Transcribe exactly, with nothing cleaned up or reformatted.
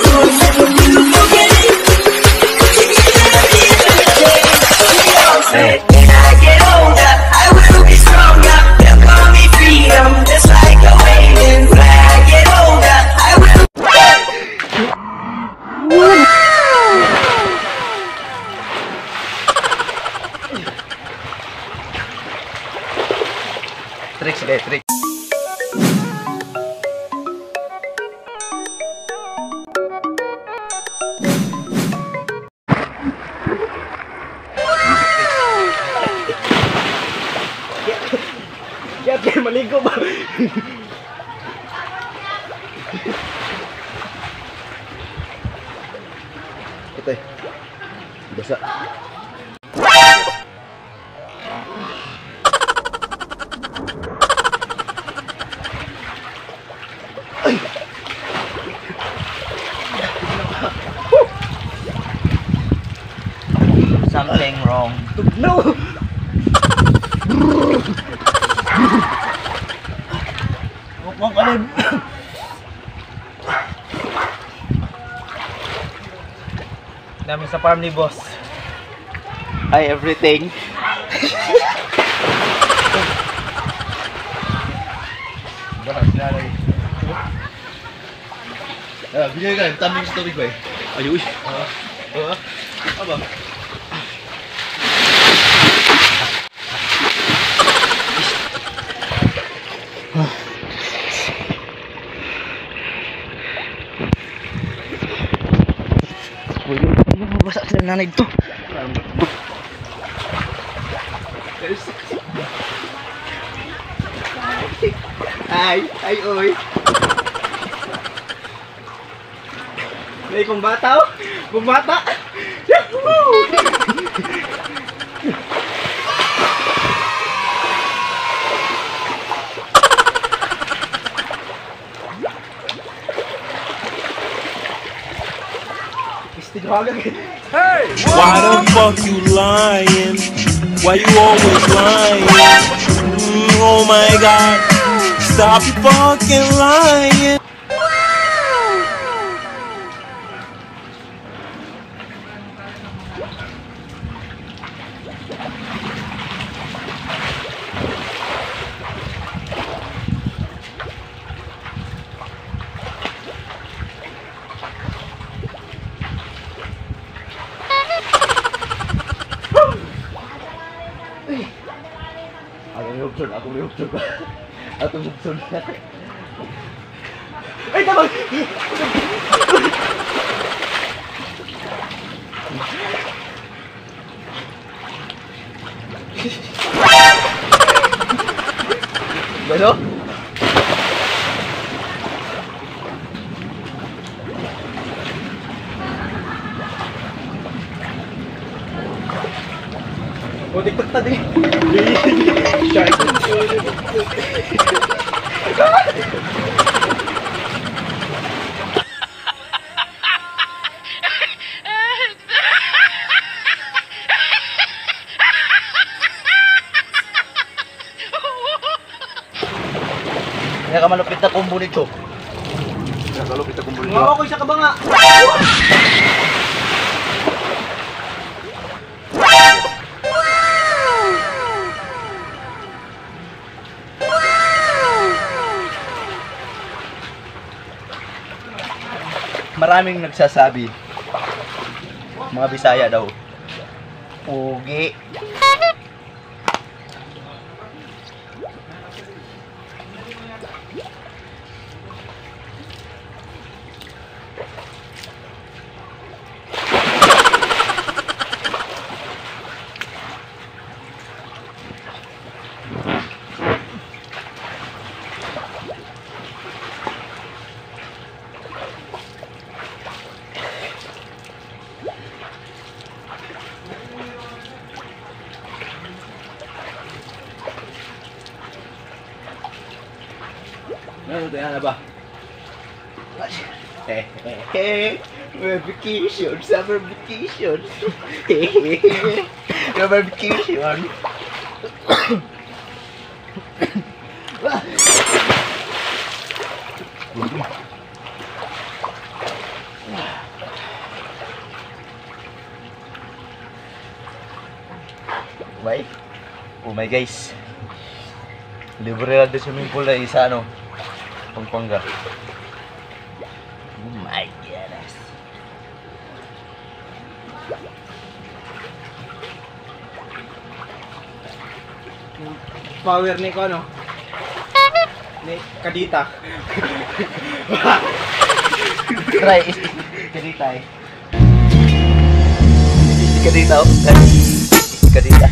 Trik, sige, trik. Kaya kaya maligo ba? Ito eh. Basa. Something wrong. No. Huwag ka rin. Namin sa farm ni boss. Hi, everything. Ah, bigay ka, taming sa tubig ba eh? Ayuy. Oo. Oo. Aba. Uy, mabasa sila nanay ito. Ay, ay, oy. May kumbata oh. Kumbata. Yahoo! Hey! Why the fuck you lying? Why you always lying? Mm, oh my god, stop fucking lying. Ako may option, ako may option ba? Ako may option na. Ay, tamang! Gano? O, tiktok na din. Shark. Kaya ka malupit na combo nito. Kaya kalupit na kumbuli Ngawa ko isa ka ba nga? Maraming nagsasabi, mga Bisaya daw, pugi. Ano ito yan na ba? Eh, eh, eh, may vacation, summer vacation. Eh, eh, summer vacation. Bye. Oh my guys. Libre lang din swimming pool na isa ano. Pampanga. Oh my goodness. Power ni ko ano? Ni Kadita. Try. Kadita eh. Kadita oh. Kadita.